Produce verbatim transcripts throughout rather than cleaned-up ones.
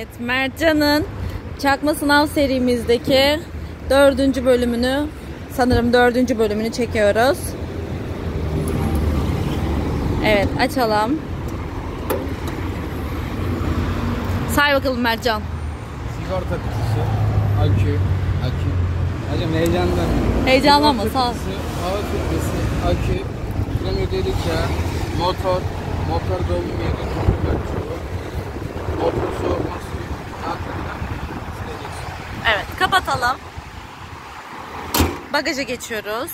Evet, Mertcan'ın çakma sınav serimizdeki dördüncü bölümünü, sanırım dördüncü bölümünü çekiyoruz. Evet, açalım. Say bakalım Mertcan. Sigorta kutusu, akü, akü. Hocam heyecandan. Heyecanlanma, sağ ol. Hava filtresi, akü, krem ödedik ya, motor, motor dolum yeri, motor soğutma suyu, altından sileceksin. Evet, kapatalım. Bagaja geçiyoruz.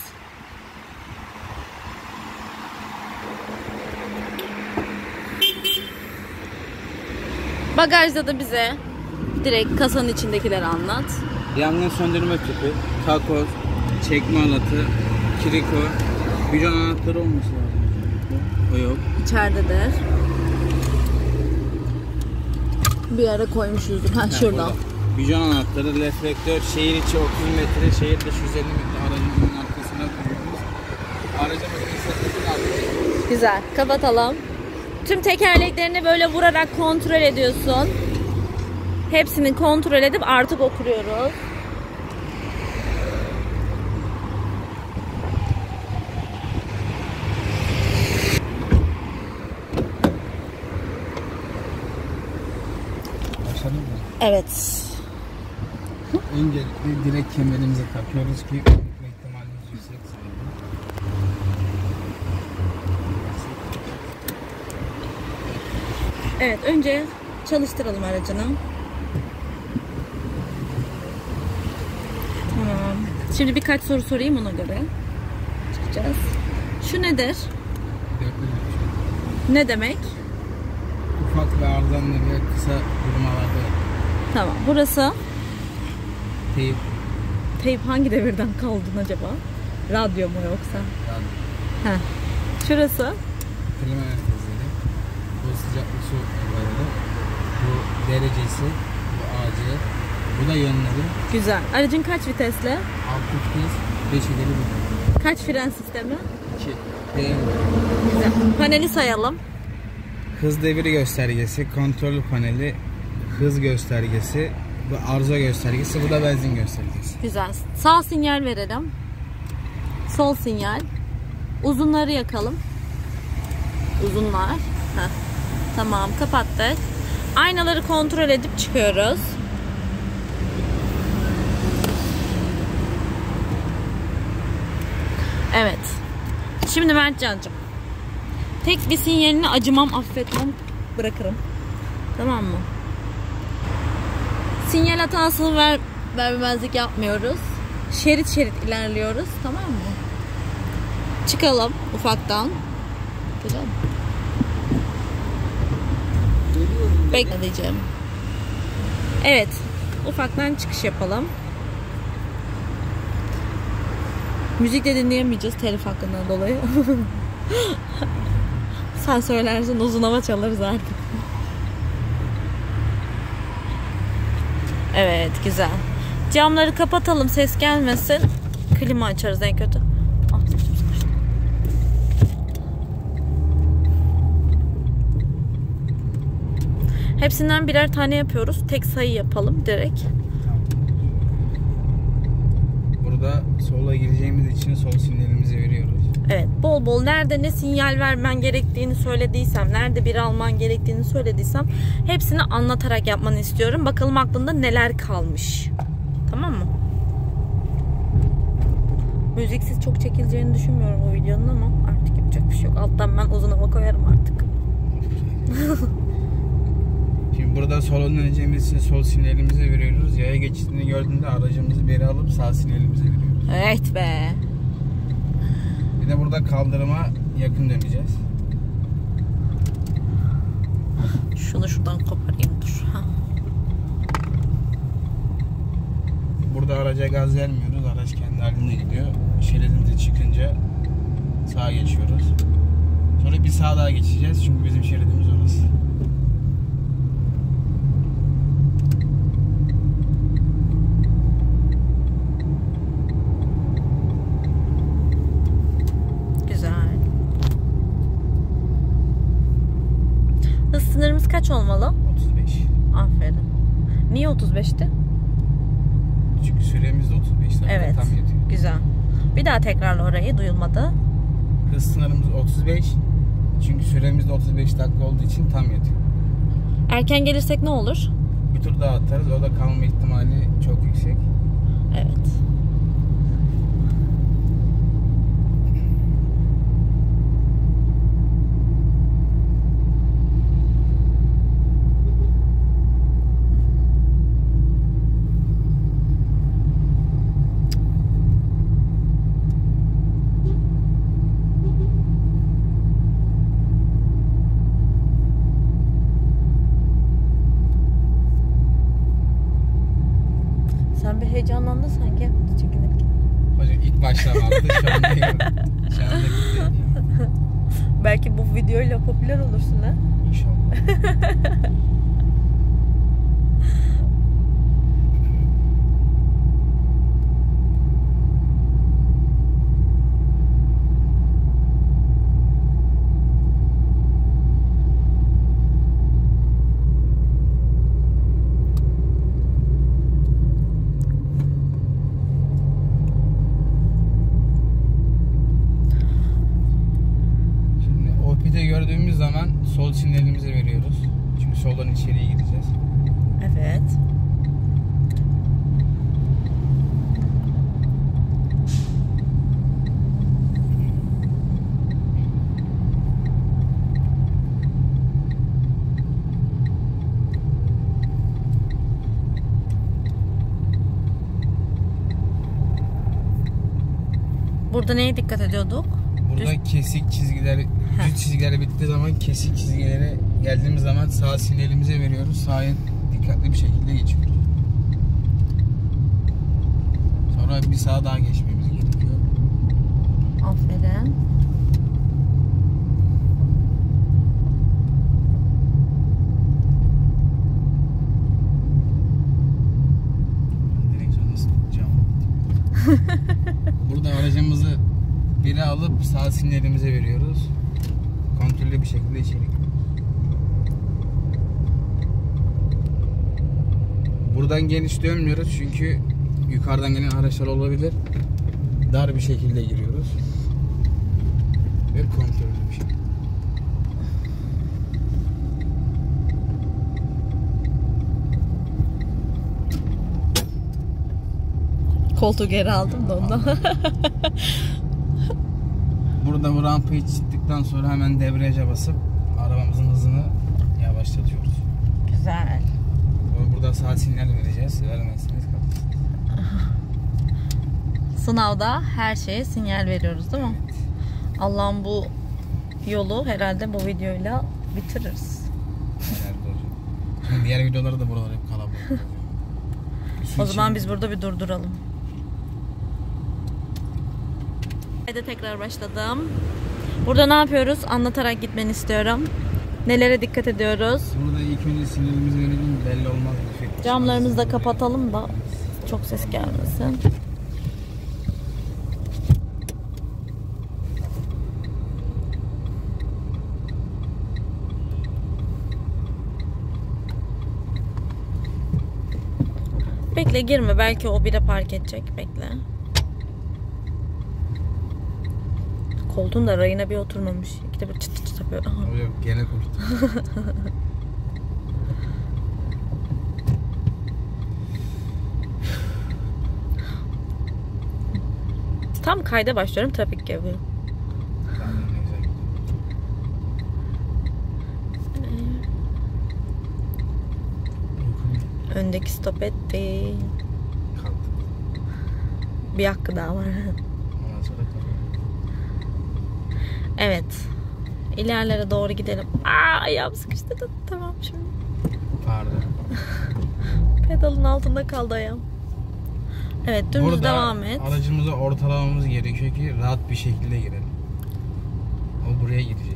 Bagajda da bize direkt kasanın içindekileri anlat. Yangın söndürme tüpü, takoz, çekme alatı, kiriko, bijon anahtarı olması lazım. O yok. İçeridedir. Bir ara koymuşuzdur. Ha, şuradan. Bijon anahtarı, reflektör, şehir içi otuz metre, şehir dışı yüz elli metre aracımızın arkasına koyuyoruz. Aracımızın satışını alıyoruz. Güzel. Kapatalım. Tüm tekerleklerini böyle vurarak kontrol ediyorsun. Hepsini kontrol edip artık oturuyoruz. Başladın mı? Evet. Öncelikle direkt kemerimizi takıyoruz ki ihtimalimiz yüksek. Evet, önce çalıştıralım aracını. Tamam. Şimdi birkaç soru sorayım, ona göre çıkacağız. Şu nedir? Ne demek? Ufak ve arızalı ve kısa durmalarda. Tamam. Burası? Teyip. Teyip hangi devirden kaldın acaba? Radyo mu yoksa? Radyo. Heh. Şurası? Klima merkezleri. Bu sıcaklık soğuklukları. Bu derecesi. Bu acil. Bu da yönleri. Güzel. Aracın kaç vitesli? altı vites, beş ileri bir. Kaç fren sistemi? iki. Güzel. Paneli sayalım. Hız deviri göstergesi, kontrol paneli, hız göstergesi, bu arıza göstergesi, bu da benzin göstergesi. Güzel. Sağ sinyal verelim. Sol sinyal. Uzunları yakalım. Uzunlar. Heh. Tamam, kapattık. Aynaları kontrol edip çıkıyoruz. Evet. Şimdi Mertcan'cığım, tek bir sinyalini acımam, affetmem, bırakırım. Tamam mı? Sinyal hatası ver, vermemezlik yapmıyoruz. Şerit şerit ilerliyoruz. Tamam mı? Çıkalım ufaktan. Güzel. Bekleyeceğim. Evet. Ufaktan çıkış yapalım. Müzik de dinleyemeyeceğiz telif hakkından dolayı. Sen söylersin, uzun hava çalarız artık. Evet, güzel. Camları kapatalım, ses gelmesin. Klima açarız en kötü. Ah, saçım sıkıştı. Hepsinden birer tane yapıyoruz. Tek sayı yapalım direkt. Burada sola gireceğimiz için sol sinyalimizi veriyoruz. Evet, bol bol nerede ne sinyal vermen gerektiğini söylediysem, nerede bir alman gerektiğini söylediysem hepsini anlatarak yapmanı istiyorum. Bakalım aklında neler kalmış. Tamam mı? Müziksiz çok çekileceğini düşünmüyorum bu videonun ama artık yapacak bir şey yok. Alttan ben uzun hava koyarım artık. Şimdi burada sola döneceğimiz için sol sinyalimizi veriyoruz. Yaya geçtiğini gördüğünde aracımızı beri alıp sağ sinyalimizi veriyoruz. Evet be. Bir de burada kaldırıma yakın döneceğiz. Şunu şuradan koparayım, dur. Ha. Burada araca gaz vermiyoruz. Araç kendi halinde gidiyor. Şeridimize çıkınca sağa geçiyoruz. Sonra bir sağa daha geçeceğiz. Çünkü bizim şeridimiz orası. Hız sınırımız kaç olmalı? otuz beş. Aferin. Niye otuz beşti? Çünkü süremiz de otuz beş dakika, Evet. tam yetiyor. Güzel. Bir daha tekrarla orayı, duyulmadı. Hız sınırımız otuz beş. Çünkü süremiz de otuz beş dakika olduğu için tam yetiyor. Erken gelirsek ne olur? Bir tur daha atarız. O da kalma ihtimali çok yüksek. Evet. Sen bir heyecanlandın sanki. Çekinip. Hocam ilk başta vardı. Şu anda yok. Şu anda gitti. Belki bu videoyla popüler olursun ha. İnşallah. Gördüğümüz zaman sol sinyalimizi veriyoruz. Çünkü soldan içeriye gideceğiz. Evet. Burada neye dikkat ediyorduk? Burada Düz... kesik çizgiler, düz çizgiler bittiği zaman kesik çizgilere geldiğimiz zaman sağ sinyalimize veriyoruz. Sağa dikkatli bir şekilde geçiyoruz. Sonra bir sağa daha geçmemiz gerekiyor. Aferin. Direksiyonu nasıl tutacağım? Burada aracımızı biri alıp sağ sinyalimize veriyoruz. Kontrollü bir şekilde içeri giriyoruz. Buradan geniş dönmüyoruz çünkü yukarıdan gelen araçlar olabilir. Dar bir şekilde giriyoruz. Ve kontrollü bir şekilde. Koltuğu geri aldım da ondan. Burada bu rampayı çıktıktan sonra hemen debriyaja basıp arabamızın hızını yavaşlatıyoruz. Güzel. Burada sağ sinyal vereceğiz. Vermezseniz kalırsınız. Sınavda her şeye sinyal veriyoruz değil mi? Evet. Allah'ım bu yolu herhalde bu videoyla bitiririz. Herhalde hocam. Şimdi diğer videoları da buralar hep kalabalık. O zaman biz burada bir durduralım. Haydi tekrar başladım. Burada ne yapıyoruz? Anlatarak gitmeni istiyorum. Nelere dikkat ediyoruz? Burada ilk önce sinyalimizi verelim, belli olmaz. Camlarımızı da kapatalım da çok ses gelmesin. Bekle, girme. Belki o bire park edecek. Bekle. Koltuğun da rayına bir oturmamış. İkide bir çıt çıt çıt yapıyor. O yok, gene koltuğu. Tam kayda başlıyorum, trafik gibi. Öndeki stop etti. Bir hakkı daha var. Evet. İlerlere doğru gidelim. Aa, ayağım sıkıştı. Tamam şimdi. Pardon. Pedalın altında kaldı ayağım. Evet, dümdüz Burada devam et. aracımızı ortalamamız gerekiyor ki rahat bir şekilde girelim. O buraya gidecek.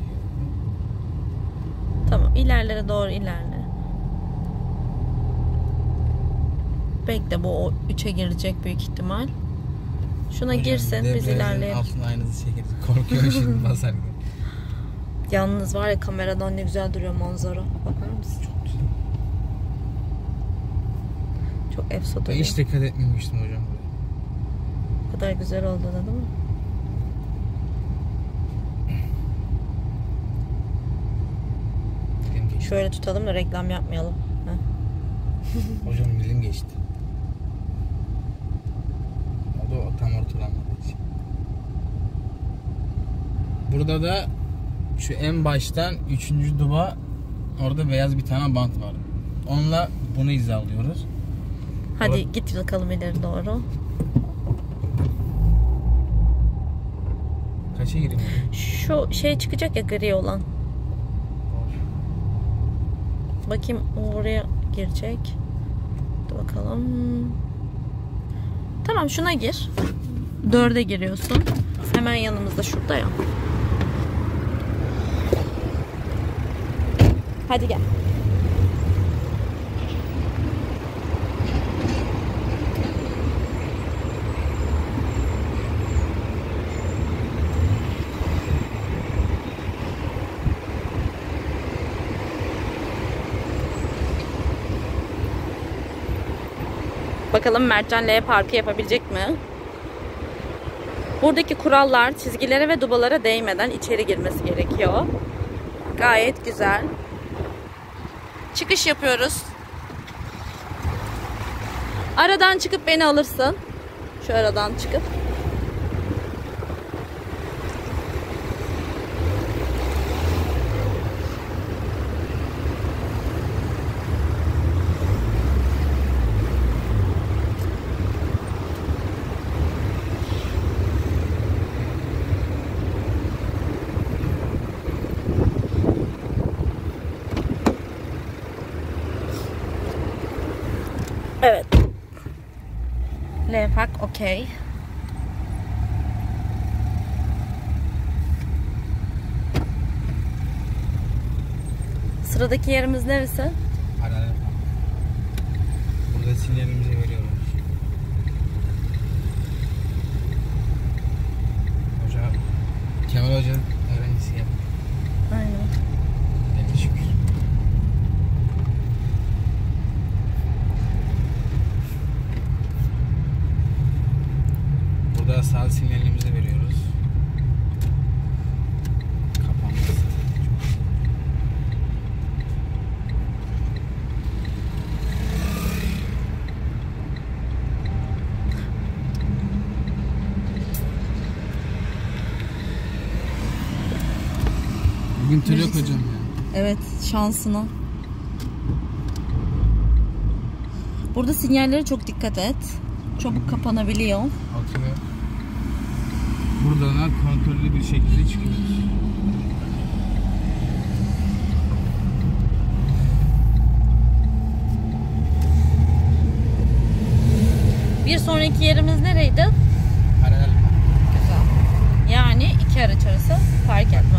Tamam, ilerlere doğru ilerle. Bekle, bu o üçe girecek büyük ihtimal. Şuna hocam, girsin, biz ilerleyelim. Altına aynızı çekeriz. Korkuyorum şimdi basar gibi. Yalnız var ya, kameradan ne güzel duruyor manzara. Bakar mısın? Çok güzel. Çok efso Ben duruyor. hiç dikkat etmemiştim hocam. O kadar güzel oldu da değil mi? Dilim geçti. Şöyle tutalım da reklam yapmayalım. Heh. Hocam dilim geçti. O da tam ortalanmadığı için. Burada da şu en baştan üçüncü duba orada beyaz bir tane bant var. Onunla bunu hizalıyoruz. Hadi Or- git bakalım ileri doğru. Kaça gireyim? Şu şey çıkacak ya, gri olan. Bakayım oraya girecek. Dur bakalım. Tamam, şuna gir. Dörde giriyorsun. Hemen yanımızda, şurada ya. Hadi gel. Bakalım Mertcan L parkı yapabilecek mi? Buradaki kurallar çizgilere ve dubalara değmeden içeri girmesi gerekiyor. Gayet güzel. Çıkış yapıyoruz. Aradan çıkıp beni alırsın. Şu aradan çıkıp. Evet. L park okey. Sıradaki yerimiz neresi? Paralel. Burada sinyalimizi veriyoruz. Hoca, Kemal Hoca öğrencisi yap. Aynen. Evet, şükür. Burada sağ sinyalimizi veriyoruz. Kapanması. Bugün tır yok hocam ya. Evet, şansına. Burada sinyallere çok dikkat et. Çabuk kapanabiliyor. Atıyor. Buradan da kontrollü bir şekilde çıkıyoruz. Bir sonraki yerimiz nereydi? Paralel. Güzel. Yani iki araç arası fark etme.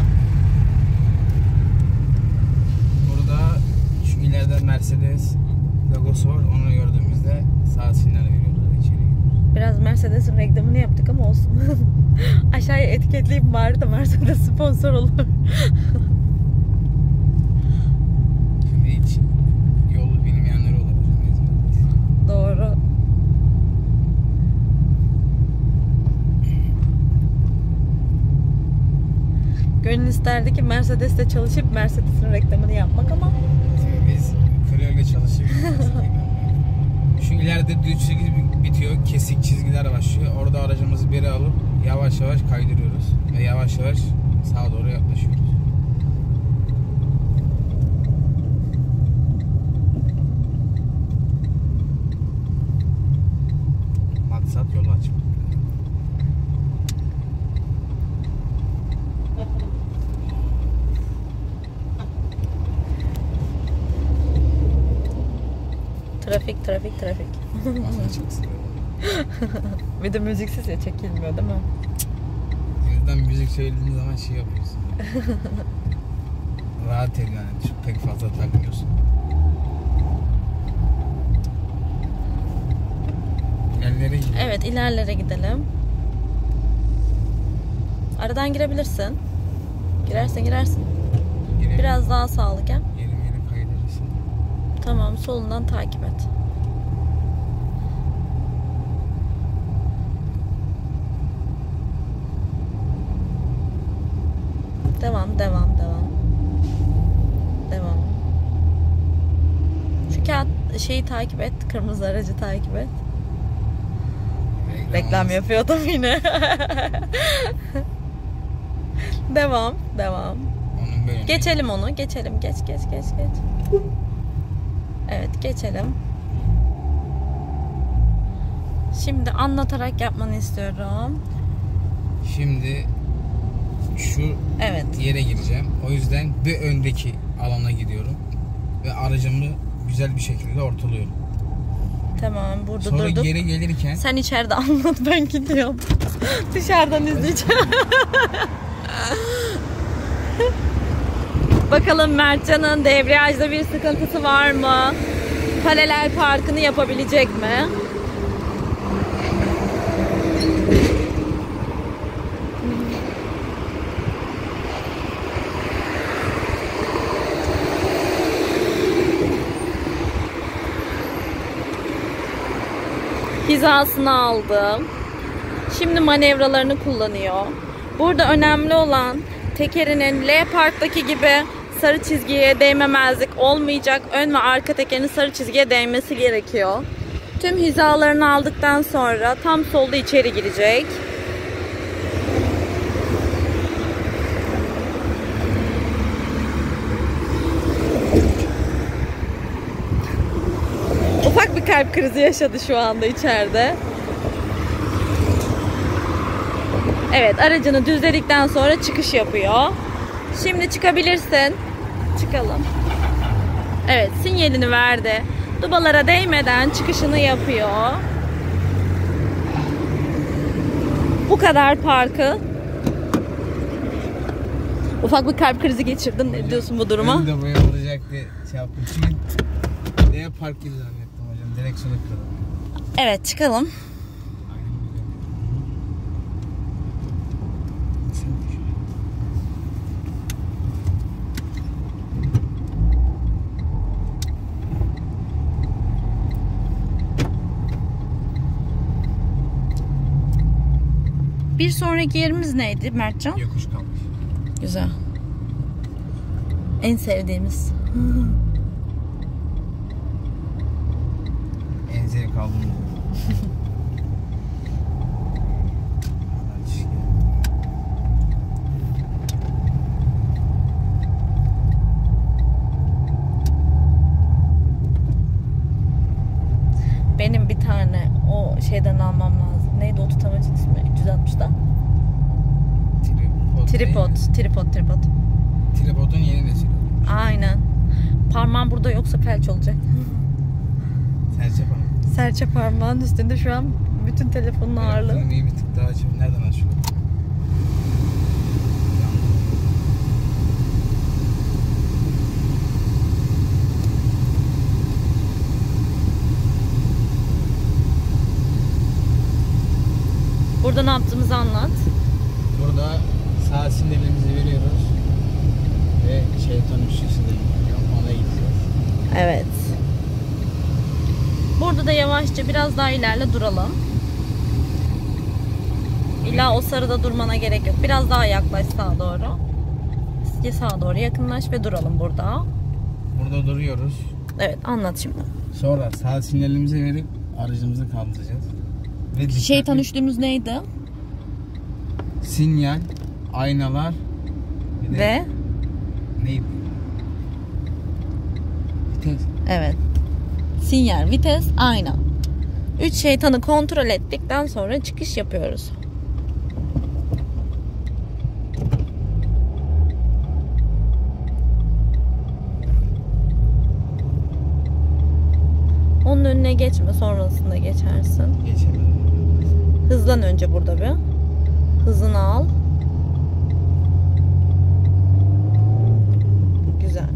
Burada şu ileride Mercedes logosu var. Onu gördüğümüzde sağ sinyal veriyoruz. İçeri giriyoruz. Biraz Mercedes'in reklamını yaptık ama olsun. Aşağıya etiketleyip bari de Mercedes sponsor olur. Şimdi hiç yolu bilmeyenler olur hocam. İzmir'de. Doğru. Gönül isterdi ki Mercedes'te çalışıp Mercedes'in reklamını yapmak ama Şimdi biz Clio'yla çalışıyoruz. Şu ileride düz çizgi bitiyor. Kesik çizgiler başlıyor. Orada aracımızı beri alıp yavaş yavaş kaydırıyoruz. Ve yavaş yavaş sağa doğru yaklaşıyoruz. Maksat yolu açmak. trafik trafik trafik. Aslında çok seviyorum. Bir de müziksiz ya, çekilmiyor değil mi? Yüzden müzik söylediğin zaman şey yapıyorsun. Rahat ediyor yani. Çok pek fazla takmıyorsun. İlerlere gidelim. Evet, ilerlere gidelim. Aradan girebilirsin. Girersen girersin. Girelim. Biraz daha sağlık ha. Yerim yerim kaydırırsın. Tamam, solundan takip et. Devam, devam, devam. Devam. Şu kağıt şeyi takip et. Kırmızı aracı takip et. Reklam, Reklam olmasın. yapıyordum yine. Devam, devam. Onun böyle. Geçelim onu. Geçelim. Geç, geç, geç, geç. Evet, geçelim. Şimdi anlatarak yapmanı istiyorum. Şimdi şu Evet. yere gireceğim. O yüzden bir öndeki alana gidiyorum. Ve aracımı güzel bir şekilde ortalıyorum. Tamam, burada Sonra durduk. geri gelirken Sen içeride anlat, ben gidiyorum. Dışarıdan izleyeceğim. Bakalım Mertcan'ın debriyajda bir sıkıntısı var mı? Paralel parkını yapabilecek mi? Hizasını aldım. Şimdi manevralarını kullanıyor. Burada önemli olan tekerinin L parktaki gibi sarı çizgiye değmemezlik olmayacak. Ön ve arka tekerin sarı çizgiye değmesi gerekiyor. Tüm hizalarını aldıktan sonra tam solda içeri girecek. Ufak bir kalp krizi yaşadı şu anda içeride. Evet, aracını düzledikten sonra çıkış yapıyor. Şimdi çıkabilirsin. Çıkalım. Evet, sinyalini verdi. Dubalara değmeden çıkışını yapıyor. Bu kadar parkı. Ufak bir kalp krizi geçirdin. Ne diyorsun bu duruma? ben de bu yapılacak diye şey yaptım. Çünkü D park gibi zannettim hocam. Direksiyonu kırdım. Evet, çıkalım. Bir sonraki yerimiz neydi Mertcan? Yokuş kalmış. Güzel. En sevdiğimiz. En zevk aldığım. Benim bir tane o şeyden almam lazım. Neydi o tutamacın ismi? üç yüz altmışta. Tripod. Tripod, tripod, tripod. Tripodun yeni nesili. Aynen. Parmağım burada yoksa felç olacak. Serçe parmak. Serçe parmağın üstünde şu an bütün telefonun ağırlığı. Klimayı bir tık daha açayım. Nereden açıyor? Burada ne yaptığımızı anlat. Burada sağ sinyalimizi veriyoruz. Ve şeytan ışığı da ona gideceğiz. Evet. Burada da yavaşça biraz daha ilerle duralım. İlla o sarıda durmana gerek yok. Biraz daha yaklaş sağa doğru. Sağa doğru yakınlaş ve duralım burada. Burada duruyoruz. Evet, anlat şimdi. Sonra sağ sinyalimizi verip aracımızı kaldıracağız. Ve Şeytan üçlümüz neydi? Sinyal, aynalar bir de Ve neydi? Vites. evet. Sinyal, vites, ayna. Üç şeytanı kontrol ettikten sonra çıkış yapıyoruz. Onun önüne geçme, sonrasında geçersin. Geçemedim. Hızlan önce burada bir. Hızını al. Güzel.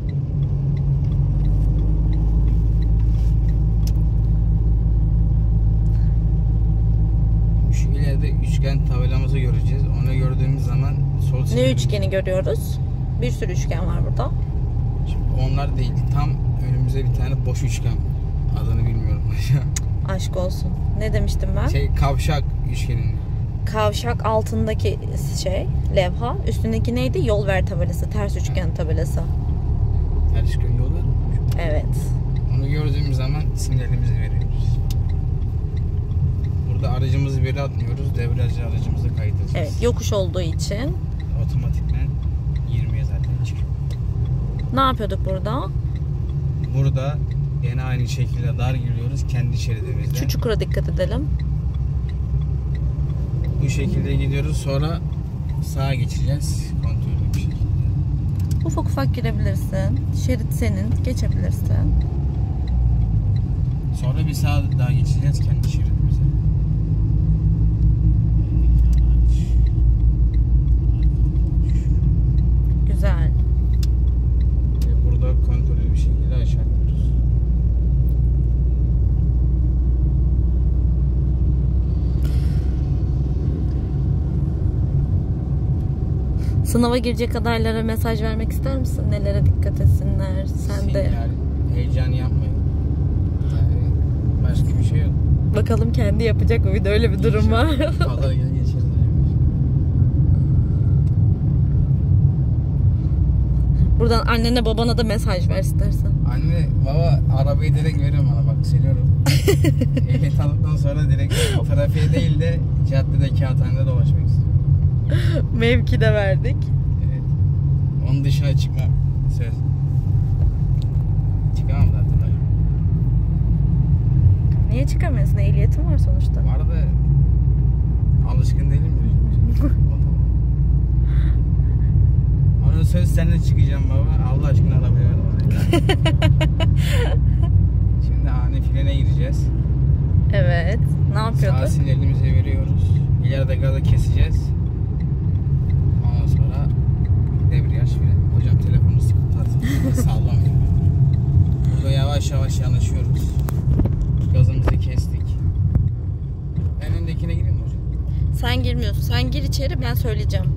Şu ileride üçgen tabelamızı göreceğiz. Onu gördüğümüz zaman sol Ne sinyalimiz- üçgeni görüyoruz? Bir sürü üçgen var burada. Şimdi onlar değil. Tam önümüzde bir tane boş üçgen. Adını bilmiyorum. Aşk olsun. Ne demiştim ben? şey kavşak üçgenini. kavşak altındaki şey levha, üstündeki neydi? Yol ver tabelası, ters üçgen tabelası. Ters üçgen yol ver. Evet. Onu gördüğümüz zaman sinyalimizi veriyoruz. Burada aracımızı beri atmıyoruz. Debriyajla aracımızı kaydedeceğiz. Evet, yokuş olduğu için. Otomatikmen yirmiye zaten çıkıyor. Ne yapıyorduk burada? Burada yine aynı şekilde dar giriyoruz kendi şeridimizde. Şu çukura dikkat edelim. Bu şekilde gidiyoruz. Sonra sağa geçeceğiz. Kontrollü bir şekilde. Ufak ufak girebilirsin. Şerit senin. Geçebilirsin. Sonra bir sağa daha geçeceğiz kendi şeridimize. Güzel. Ve burada kontrollü bir şekilde aşağı gidiyoruz. Sınava girecek adaylara mesaj vermek ister misin? Nelere dikkat etsinler? Sen de. Sinyal, heyecan yapmayın. Yani başka bir şey yok. Bakalım kendi yapacak mı? Bir de öyle bir durum var. Pazar günü geçeriz. Buradan annene babana da mesaj ver istersen. Anne, baba arabayı direkt veriyorum bana, bak seviyorum. Ehliyet aldıktan sonra direkt trafiğe değil de caddede, kağıthanede dolaşmak istiyorum. Mevki de verdik. Evet. Onun dışına çıkma söz. Çıkamam zaten. Niye çıkamıyorsun? Ehliyetin var sonuçta. Var da alışkın değilim mi? Onun söz seninle çıkacağım baba. Allah aşkına arabaya ver bana. Şimdi ani frene gireceğiz. Evet. Ne yapıyorduk? Sağ sinyalimizi veriyoruz. İleride gazı keseceğiz. Ondan sonra debriyaj fren. Hocam telefonu sıkıntı atın. Sallamayın. Burada yavaş yavaş yanaşıyoruz. Gazımızı kestik. En öndekine gireyim mi hocam? Sen girmiyorsun. Sen gir içeri, ben söyleyeceğim.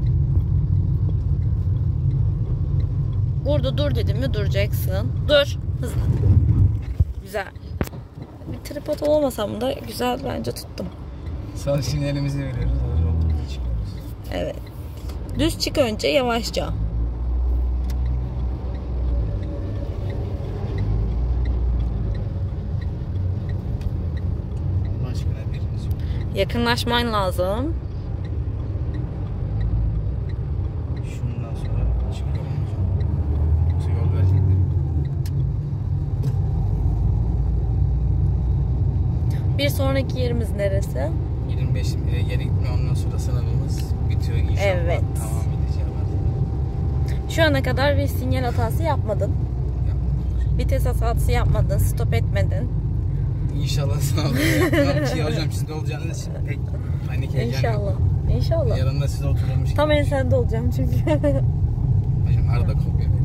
Burada dur dedim mi duracaksın. Dur. Hızlı. Güzel. Bir tripod olamasam da güzel bence tuttum. Sağ sinyalimizi veriyoruz. Hazır olduğumuzda çıkıyoruz. Evet. Düz çık önce yavaşça. Allah aşkına biriniz yok. Yakınlaşman lazım. Şundan sonra çıkıyorum hocam. Yoksa yol verecekler. Bir sonraki yerimiz neresi? yirmi beş e, geri gitme, ondan sonra sınavımız bitiyor inşallah. Evet. Tamam edeceğim artık. Şu ana kadar bir sinyal hatası yapmadın. Yapmadım. Vites hatası yapmadın. Stop etmedin. İnşallah sınavda yapmam ki hocam, sizde olacağınız için pek panik heyecan İnşallah. yok. İnşallah. Yanında siz oturulmuş. Tam en sende olacağım çünkü. Hocam arada kopya verin.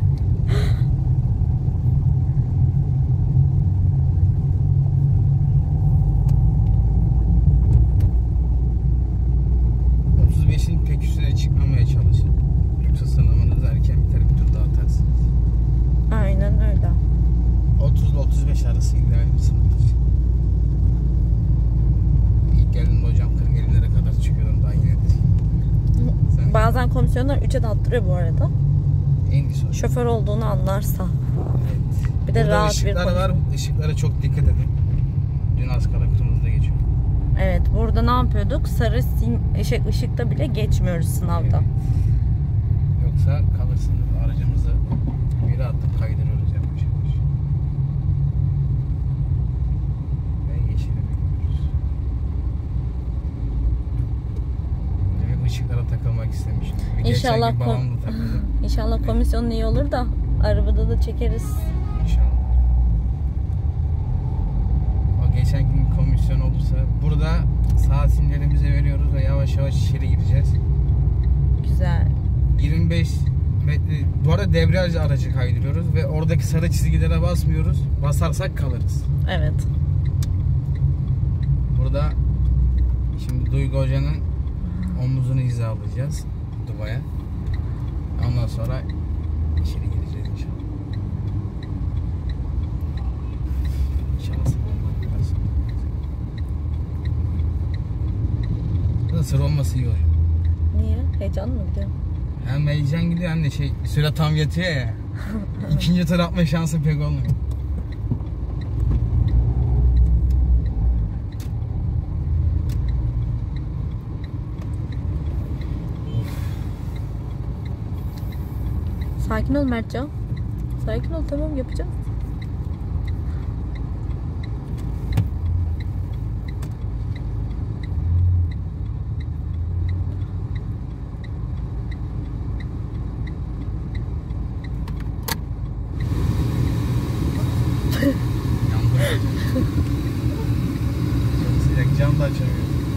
otuz beşin pek üstüne çıkmamaya çalışın. Yoksa sınavınız erken biter, bir tur daha atarsınız. Aynen öyle. otuz ile otuz beş arası ideal bir sınıftır. İlk geldiğimde hocam kırk ellilere kadar çıkıyorum, daha yine de. Sen Bazen komisyonlar üçe de attırıyor bu arada. en iyisi hocam. Şoför olduğunu anlarsa. Evet. Bir de Burada rahat bir ışıkları konu. var. Işıklara çok dikkat edin. Dün az kala kırmızıda geçiyor. Evet, burada ne yapıyorduk? Sarı sim şey, ışıkta bile geçmiyoruz sınavda. Evet. Yoksa kalırsınız. Aracımızı biri atıp kaydırıyoruz yavaş yavaş. Ve yeşile bekliyoruz. Demek ışıklara takılmak istemiştim. Bir İnşallah geçen gün kom- babamla takıldım. İnşallah komisyon iyi olur da arabada da çekeriz. İnşallah. O geçen gün komisyon olursa burada sağ sinyalimizi veriyoruz ve yavaş yavaş içeri gireceğiz. Güzel. yirmi beş metre. Bu arada debriyaj aracı kaydırıyoruz ve oradaki sarı çizgilere basmıyoruz. Basarsak kalırız. Evet. Burada şimdi Duygu Hoca'nın omuzunu hizalayacağız Dubai'ye. Ondan sonra içeri gireceğiz inşallah. İnşallah sınavdan bakarsın. sıra olması iyi oluyor. Niye? Heyecan mı gidiyor? Hem heyecan gidiyor hem de şey süre tam yetiyor ya. İkinci tur atma şansı pek olmuyor. Sakin ol Mertcan. Sakin ol, tamam yapacağız. Sıcak, cam da açamıyor.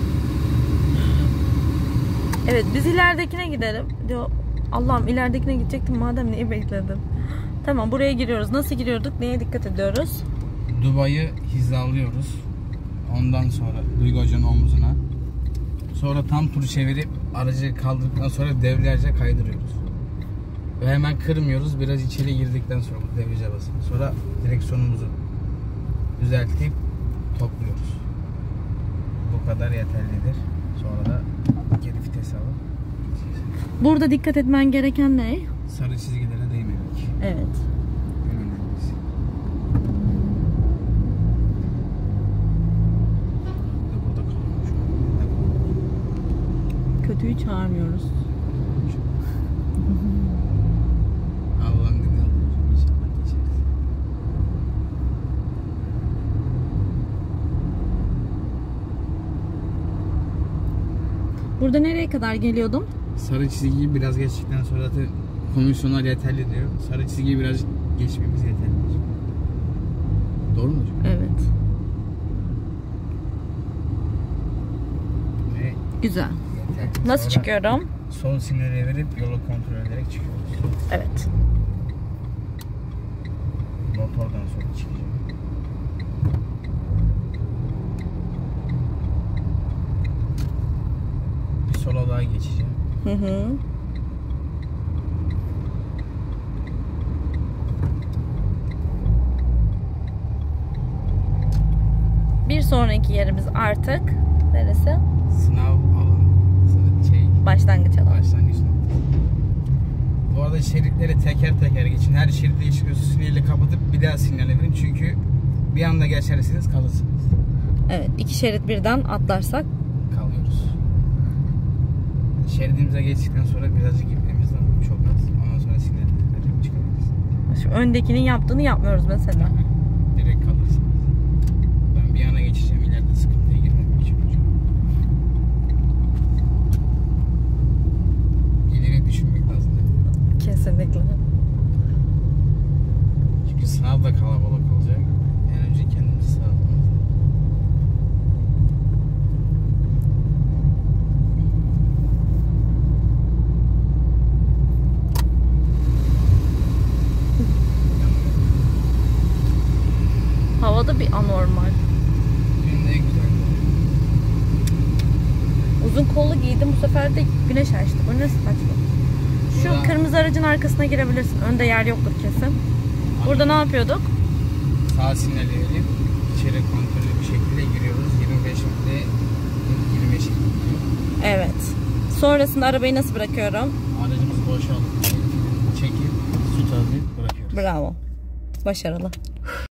Evet, biz ileridekine gidelim. Diyor, Allah'ım ileridekine gidecektim madem, neyi bekledim. Tamam, buraya giriyoruz. Nasıl giriyorduk? Neye dikkat ediyoruz? Dubai'yi hizalıyoruz. Ondan sonra Duygu Hoca'nın omzuna. Sonra tam turu çevirip aracı kaldırdıktan sonra debriyajla kaydırıyoruz. Ve hemen kırmıyoruz. Biraz içeri girdikten sonra debriyaja basıp sonra direksiyonumuzu düzeltip topluyoruz. Bu kadar yeterlidir. Sonra da geri vites alıp Burada dikkat etmen gereken ne? sarı çizgilere değmemek. Evet. En önemlisi. Burada kalıyormuş. Kötüyü çağırmıyoruz. Allah'ın dediği olur. İnşallah geçeriz. Burada nereye kadar geliyordum? Sarı çizgiyi biraz geçtikten sonra da komisyonlar yeterli diyor. Sarı çizgiyi biraz geçmemiz yeterli. Doğru mu hocam? Evet. Ve Güzel. yeterli. Nasıl Sonra çıkıyorum? sol sinyali verip yolu kontrol ederek çıkıyoruz. Evet. Motordan sonra çıkacağım. Bir sola daha geçeceğim. Hı hı. Bir sonraki yerimiz artık neresi? Sınav alanı. Şey, Başlangıç alanı. başlangıç noktası. Bu arada şeritleri teker teker geçin. Her şeridi geçiyorsunuz. Sinyali kapatıp bir daha sinyal verin. Çünkü bir anda geçerseniz kalırsınız. Evet, iki şerit birden atlarsak Kalıyoruz. Şeridimize geçtikten sonra birazcık gitmemiz lazım. Çok az. Ondan sonra sinyal verip çıkabiliriz. şu öndekinin yaptığını yapmıyoruz mesela. Direkt kalırsınız. Ben bir yana geçeceğim. İleride sıkıntıya girmemek için hocam. İleri düşünmek lazım. Kesinlikle. Çünkü sınav da kalabalık olacak. En önce kendimizi sağlamamız lazım. Havada bir anormal. Günün en güzel. Uzun kollu giydim, bu sefer de güneş açtı. Bu ne saçma. Şu Burada- kırmızı aracın arkasına girebilirsin. Önde yer yoktur kesin. Burada ne yapıyorduk? Sağ sinyali verip içeri kontrollü bir şekilde giriyoruz. yirmi beş metre yirmi beş gidiyor. Evet. Sonrasında arabayı nasıl bırakıyorum? Aracımız boşaltıp çekip su tabi bırakıyoruz. Bravo. Başarılı.